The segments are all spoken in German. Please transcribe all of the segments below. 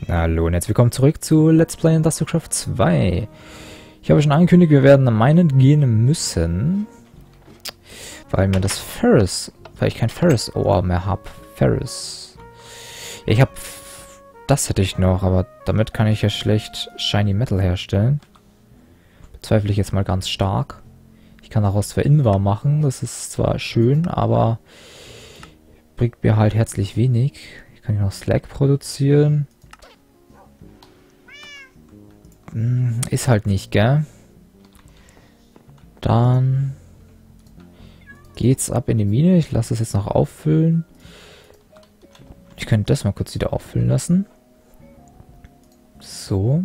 Hallo und herzlich willkommen zurück zu Let's Play Industrial Craft 2. Ich habe schon angekündigt, wir werden meinen gehen müssen, weil ich kein Ferris Ore mehr habe. Ferris. Ja, ich habe, das hätte ich noch, aber damit kann ich ja schlecht Shiny Metal herstellen. Bezweifle ich jetzt mal ganz stark. Ich kann daraus zwar Invar machen, das ist zwar schön, aber bringt mir halt herzlich wenig. Ich kann hier noch Slag produzieren. Ist halt nicht, gell? Dann geht's ab in die Mine. Ich lasse es jetzt noch auffüllen. Ich könnte das mal kurz wieder auffüllen lassen. So.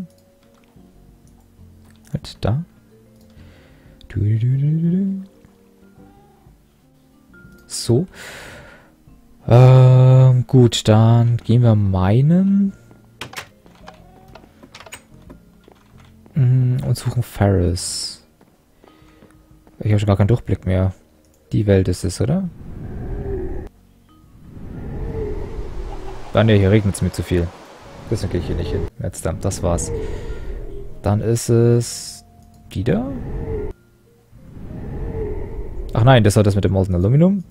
Halt da. So. Gut, dann gehen wir meinen. Und suchen Ferris. Ich habe schon gar keinen Durchblick mehr. Die Welt ist es, oder? Ah ne, hier regnet es mir zu viel. Deswegen gehe ich hier nicht hin. Jetzt dann, das war's. Dann ist es... die da? Ach nein, das war das mit dem Molten Aluminum.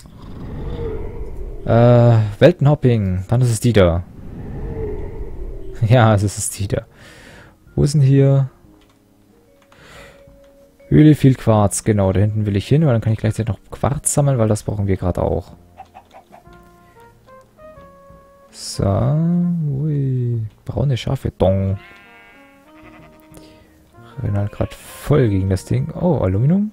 Weltenhopping. Dann ist es die da. Ja, es ist die da. Wo ist denn hier? Höhle, viel Quarz. Genau, da hinten will ich hin, weil dann kann ich gleichzeitig noch Quarz sammeln, weil das brauchen wir gerade auch. So. Ui. Braune Schafe. Dong. Ich bin halt gerade voll gegen das Ding. Oh, Aluminium.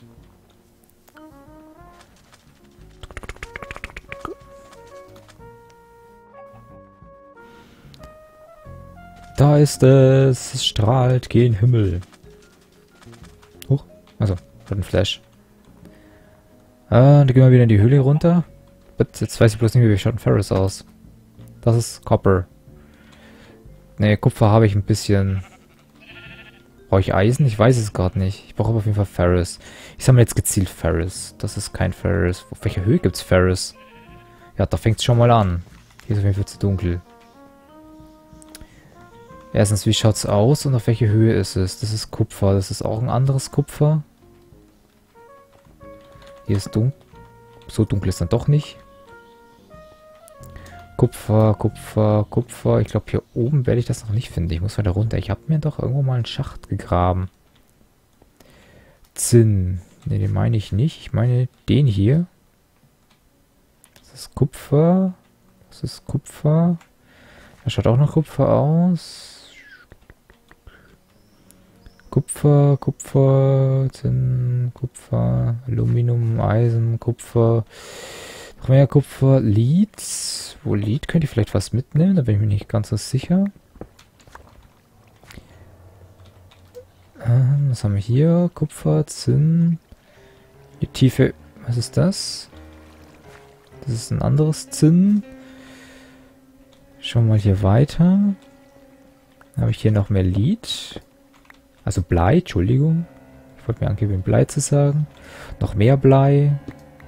Da ist es. Es strahlt gen Himmel. Huch. Also, hat ein Flash. Dann gehen wir wieder in die Höhle runter. Jetzt weiß ich bloß nicht mehr, wie schaut ein Ferris aus. Das ist Copper. Ne, Kupfer habe ich ein bisschen. Brauche ich Eisen? Ich weiß es gerade nicht. Ich brauche aber auf jeden Fall Ferris. Ich sammle jetzt gezielt Ferris. Das ist kein Ferris. Auf welcher Höhe gibt es Ferris? Ja, da fängt es schon mal an. Hier ist auf jeden Fall zu dunkel. Erstens, wie schaut's aus und auf welche Höhe ist es? Das ist Kupfer. Das ist auch ein anderes Kupfer. Hier ist dunkel. So dunkel ist dann doch nicht. Kupfer, Kupfer, Kupfer. Ich glaube, hier oben werde ich das noch nicht finden. Ich muss weiter runter. Ich habe mir doch irgendwo mal einen Schacht gegraben. Zinn. Ne, den meine ich nicht. Ich meine den hier. Das ist Kupfer. Das ist Kupfer. Da schaut auch noch Kupfer aus. Kupfer, Kupfer, Zinn, Kupfer, Aluminium, Eisen, Kupfer, noch mehr Kupfer, Lead. Wo Lead? Könnt ihr vielleicht was mitnehmen? Da bin ich mir nicht ganz so sicher. Was haben wir hier? Kupfer, Zinn. Die Tiefe. Was ist das? Das ist ein anderes Zinn. Schauen wir mal hier weiter. Habe ich hier noch mehr Lead. Also Blei, Entschuldigung. Ich wollte mir angeben, Blei zu sagen. Noch mehr Blei.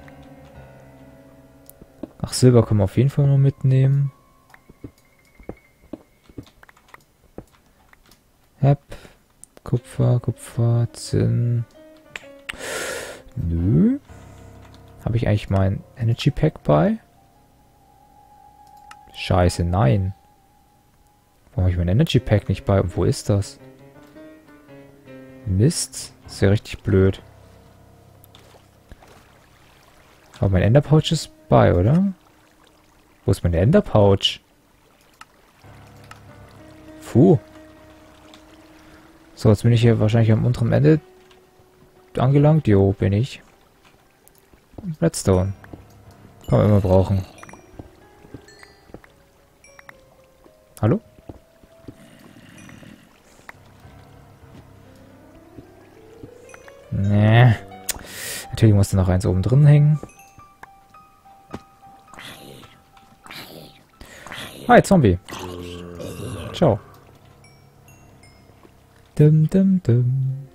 Ach, Silber können wir auf jeden Fall noch mitnehmen. Hep. Kupfer, Kupfer, Zinn. Nö. Habe ich eigentlich mein Energy Pack bei? Scheiße, nein. Warum habe ich mein Energy Pack nicht bei? Und wo ist das? Mist. Das ist ja richtig blöd. Aber mein Ender Pouch ist bei, oder? Wo ist mein Ender Pouch? Puh. So, jetzt bin ich hier wahrscheinlich am unteren Ende angelangt. Jo, bin ich. Redstone. Kann man immer brauchen. Hallo? Nee. Natürlich muss da noch eins oben drin hängen. Hi, Zombie. Ciao. Dum, dum, dum.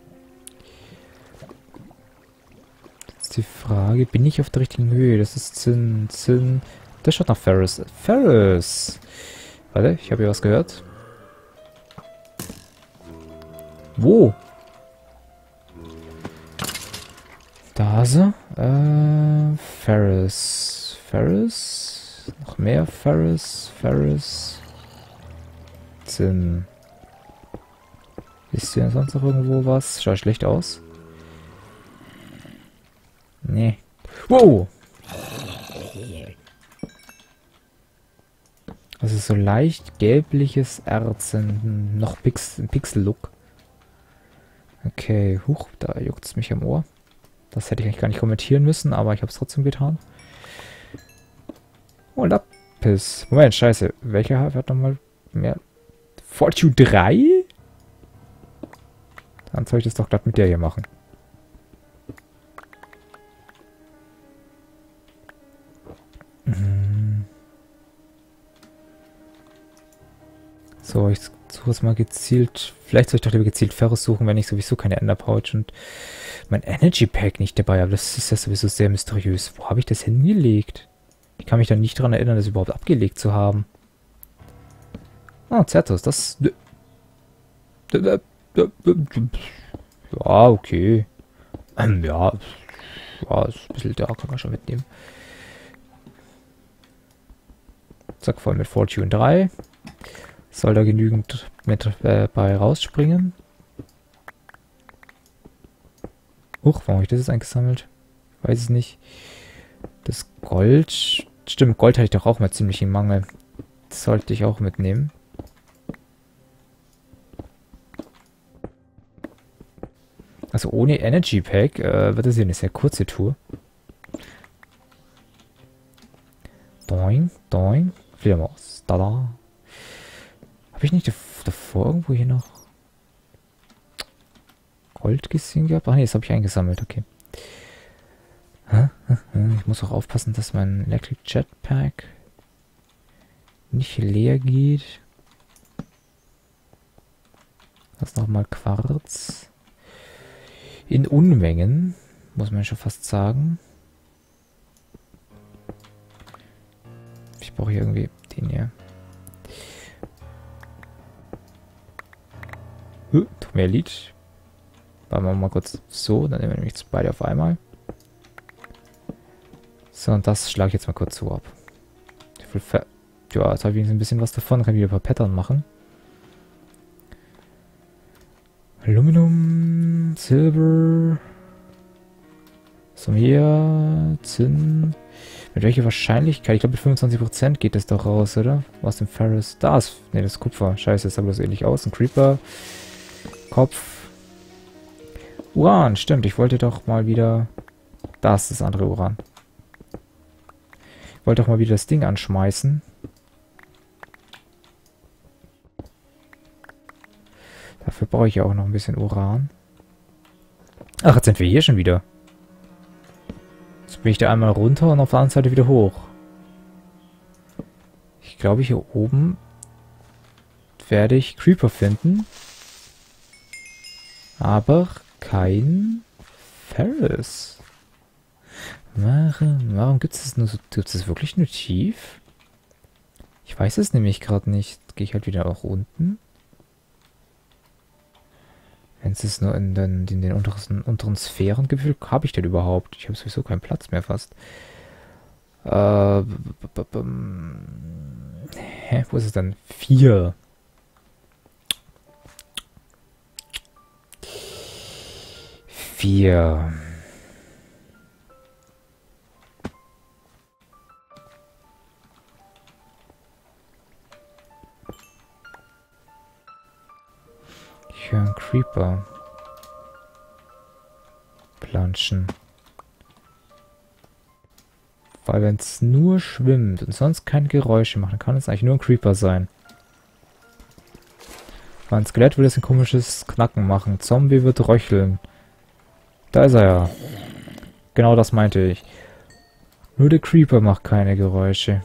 Jetzt die Frage, bin ich auf der richtigen Höhe? Das ist Zinn. Das schaut nach Ferris. Ferris! Warte, ich habe hier was gehört. Wo? Da ist er. Ferris. Ferris? Noch mehr Ferris. Ferris. Zinn. Ist hier sonst noch irgendwo was? Schaut schlecht aus. Nee. Wow! Das ist so leicht gelbliches Erz in noch Pixel-Look. Okay, huch, da juckt es mich am Ohr. Das hätte ich eigentlich gar nicht kommentieren müssen, aber ich habe es trotzdem getan. Oh, Lapis. Moment, scheiße. Welcher hat nochmal mehr? Fortune 3? Dann soll ich das doch glatt mit der hier machen. So, ich suche jetzt mal gezielt. Vielleicht soll ich doch lieber gezielt Ferros suchen, wenn ich sowieso keine Ender Pouch und mein Energy Pack nicht dabei habe. Das ist ja sowieso sehr mysteriös. Wo habe ich das hingelegt? Ich kann mich da nicht daran erinnern, das überhaupt abgelegt zu haben. Oh, Zertus, das... Ja, okay. Ja, ist ein bisschen da, kann man schon mitnehmen. Zack, voll mit Fortune 3. Soll da genügend mit bei rausspringen? Huch, warum habe ich das jetzt eingesammelt? Weiß es nicht. Das Gold... Stimmt, Gold hatte ich doch auch mal ziemlich im Mangel. Das sollte ich auch mitnehmen. Also ohne Energy Pack wird das hier eine sehr kurze Tour. Doing, doing. Fledermaus. Da. Habe ich nicht davor irgendwo hier noch Gold gesehen gehabt? Ach nee, das habe ich eingesammelt, okay. Ich muss auch aufpassen, dass mein Electric Jetpack nicht leer geht. Das ist nochmal Quarz. In Unmengen, muss man schon fast sagen. Ich brauche hier irgendwie den hier. Tut mir leid. Machen wir mal kurz so, dann nehmen wir nämlich beide auf einmal. So, und das schlage ich jetzt mal kurz so ab. Ja, jetzt habe ich ein bisschen was davon, kann ich wieder ein paar Pattern machen. Aluminum, Silber, was haben wir hier? Zinn. Mit welcher Wahrscheinlichkeit? Ich glaube mit 25% geht das doch raus, oder? Was dem Ferris? Da ist. Ne, das ist Kupfer. Scheiße, das sah bloß ähnlich aus. Ein Creeper. Kopf. Uran, stimmt. Ich wollte doch mal wieder... Da ist das andere Uran. Ich wollte doch mal wieder das Ding anschmeißen. Dafür brauche ich ja auch noch ein bisschen Uran. Ach, jetzt sind wir hier schon wieder. Jetzt bin ich da einmal runter und auf der anderen Seite wieder hoch. Ich glaube, hier oben werde ich Creeper finden. Aber kein Ferris. Warum gibt es das nur so? Gibt es wirklich nur tief? Ich weiß es nämlich gerade nicht. Gehe ich halt wieder auch unten. Wenn es nur in den unteren Sphären gibt, wie viel habe ich denn überhaupt? Ich habe sowieso keinen Platz mehr fast. Hä? Wo ist es denn? 4. Ich höre einen Creeper planschen. Weil wenn es nur schwimmt und sonst keine Geräusche macht, dann kann es eigentlich nur ein Creeper sein. Weil ein Skelett würde es ein komisches Knacken machen. Zombie wird röcheln. Da ist er ja. Genau das meinte ich. Nur der Creeper macht keine Geräusche.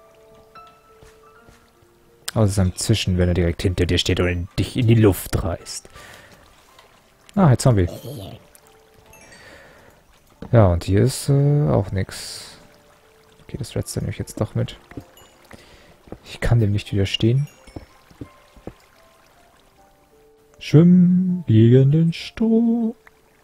Außer seinem Zischen, wenn er direkt hinter dir steht und dich in die Luft reißt. Ah, ein Zombie. Ja, und hier ist auch nix. Okay, das Redstone nehme ich jetzt doch mit. Ich kann dem nicht widerstehen. Schwimm gegen den Strom.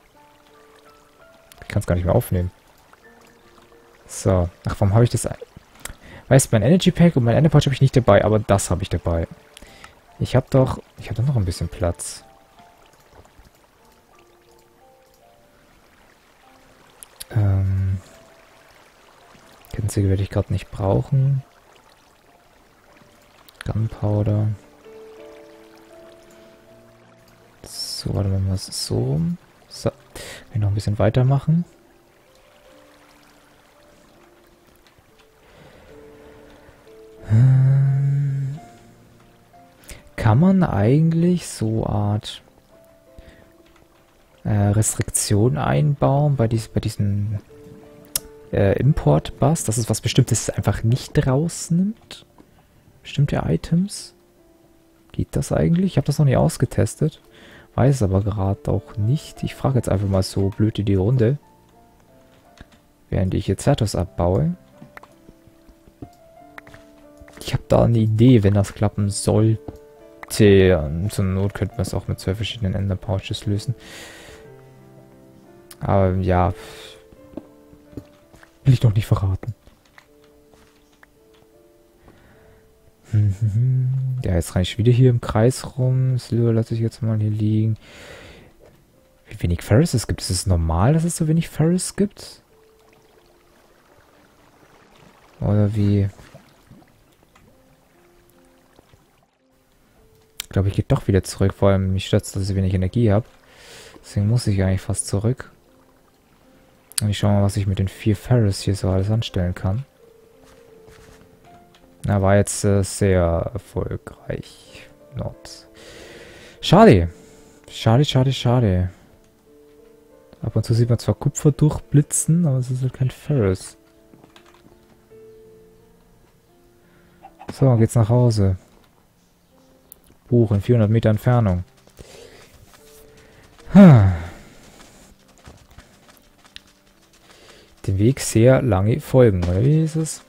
Ich kann es gar nicht mehr aufnehmen. So. Ach, warum habe ich das... Weißt du, mein Energy Pack und mein Ender Pouch habe ich nicht dabei, aber das habe ich dabei. Ich habe doch noch ein bisschen Platz. Kettensäge werde ich gerade nicht brauchen. Gunpowder. So, warte mal, was ist so rum? So, kann ich noch ein bisschen weitermachen. Kann man eigentlich so Art Restriktion einbauen bei diesem Import-Bus, dass es was Bestimmtes einfach nicht rausnimmt? Bestimmte Items? Geht das eigentlich? Ich habe das noch nie ausgetestet. Weiß aber gerade auch nicht. Ich frage jetzt einfach mal so blöd in die Runde. Während ich jetzt Certus abbaue. Ich habe da eine Idee, wenn das klappen sollte. Zur Not könnte man es auch mit 2 verschiedenen Ender Pouches lösen. Aber ja. Will ich doch nicht verraten. Ja, jetzt renne ich wieder hier im Kreis rum. Silber lasse ich jetzt mal hier liegen. Wie wenig Ferris es gibt. Ist es normal, dass es so wenig Ferris gibt? Oder wie? Ich glaube, ich gehe doch wieder zurück. Vor allem mich stört, dass ich wenig Energie habe. Deswegen muss ich eigentlich fast zurück. Und ich schaue mal, was ich mit den 4 Ferris hier so alles anstellen kann. Na, war jetzt sehr erfolgreich. Not. Schade. Schade, schade, schade. Ab und zu sieht man zwar Kupfer durchblitzen, aber es ist halt kein Ferris. So, geht's nach Hause. Buch in 400 Meter Entfernung. Den Weg sehr lange folgen, oder wie ist es?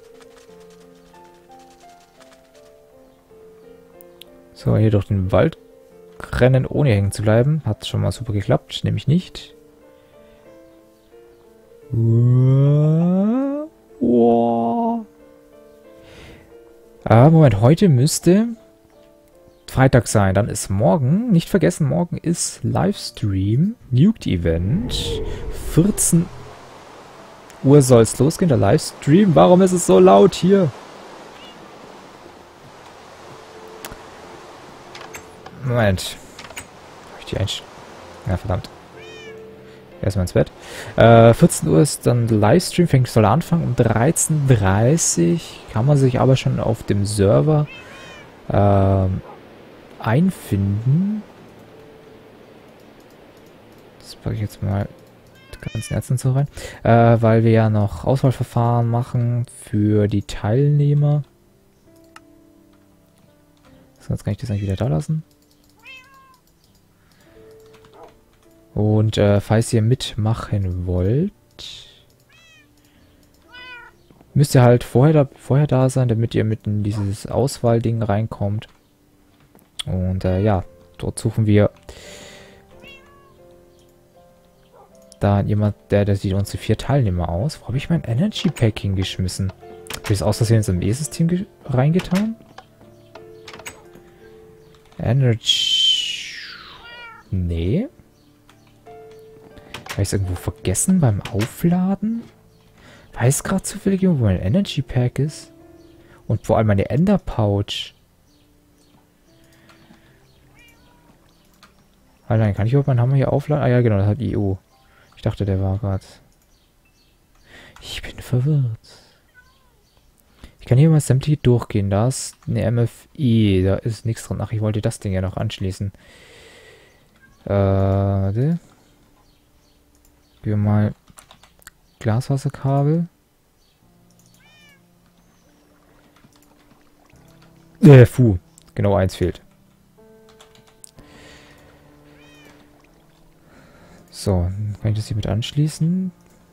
So, hier durch den Wald rennen, ohne hängen zu bleiben. Hat schon mal super geklappt, nämlich nicht. Moment, heute müsste Freitag sein. Dann ist morgen, nicht vergessen, morgen ist Livestream, Nuked Event. 14 Uhr soll es losgehen, der Livestream. Warum ist es so laut hier? Moment. Hab ich die Einstellung? Ja, verdammt. Erstmal ins Bett. 14 Uhr ist dann der Livestream, soll anfangen. Um 13:30 Uhr kann man sich aber schon auf dem Server einfinden. Das packe ich jetzt mal die ganzen Ärzte so rein. Weil wir ja noch Auswahlverfahren machen für die Teilnehmer. So, jetzt kann ich das eigentlich wieder da lassen. Und falls ihr mitmachen wollt, müsst ihr halt vorher da sein, damit ihr mit in dieses Auswahlding reinkommt. Und ja, dort suchen wir da jemand, der sieht unsere 4 Teilnehmer aus. Wo habe ich mein Energy Pack hingeschmissen? Habe ich das aus Versehen ins ME-System reingetan? Energy... Nee. Habe ich es irgendwo vergessen beim Aufladen? Weiß gerade zufällig, wo mein Energy Pack ist. Und vor allem meine Ender Pouch. Ah nein, kann ich überhaupt meinen Hammer hier aufladen? Ah ja, genau, das hat IO. Ich dachte, der war gerade... Ich bin verwirrt. Ich kann hier mal sämtliche durchgehen. Da ist eine MFI. Da ist nichts dran. Ach, ich wollte das Ding ja noch anschließen. Warte. Gehen wir mal Glasfaserkabel. Genau, eins fehlt. So, dann kann ich das hier mit anschließen.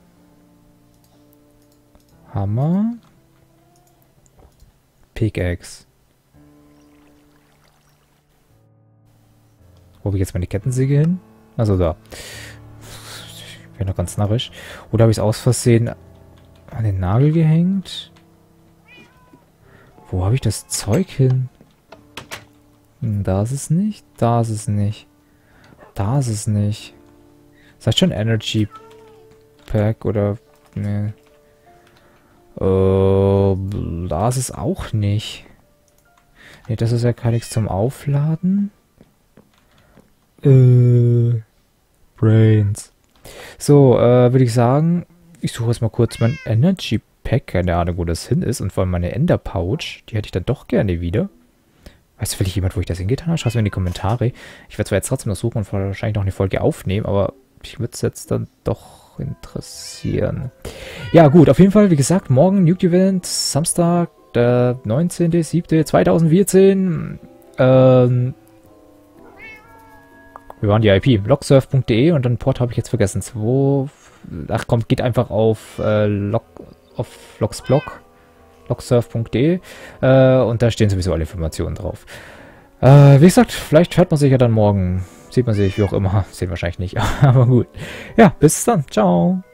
Hammer. Pickaxe. Wo habe ich jetzt meine Kettensäge hin? Also da. Ich bin noch ganz narrisch. Oder habe ich es aus Versehen an den Nagel gehängt? Wo habe ich das Zeug hin? Da ist es nicht. Da ist es nicht. Da ist es nicht. Das heißt schon Energy Pack oder... Ne. Da ist es auch nicht. Ne, das ist ja gar nichts zum Aufladen. Brains. So, würde ich sagen, ich suche jetzt mal kurz mein Energy Pack. Keine Ahnung, wo das hin ist. Und vor allem meine Ender Pouch. Die hätte ich dann doch gerne wieder. Weiß vielleicht jemand, wo ich das hingetan habe? Schreibt es mir in die Kommentare. Ich werde zwar jetzt trotzdem noch suchen und wahrscheinlich noch eine Folge aufnehmen, aber mich würde es jetzt dann doch interessieren. Ja, gut, auf jeden Fall, wie gesagt, morgen Nuke Event, Samstag, der 19.07.2014. Wir waren die IP, logsurf.de und dann Port habe ich jetzt vergessen. Ach komm, geht einfach auf Logsblog, logsurf.de und da stehen sowieso alle Informationen drauf. Wie gesagt, vielleicht hört man sich ja dann morgen. Sieht man sich, wie auch immer. Sehen wahrscheinlich nicht, aber gut. Ja, bis dann. Ciao.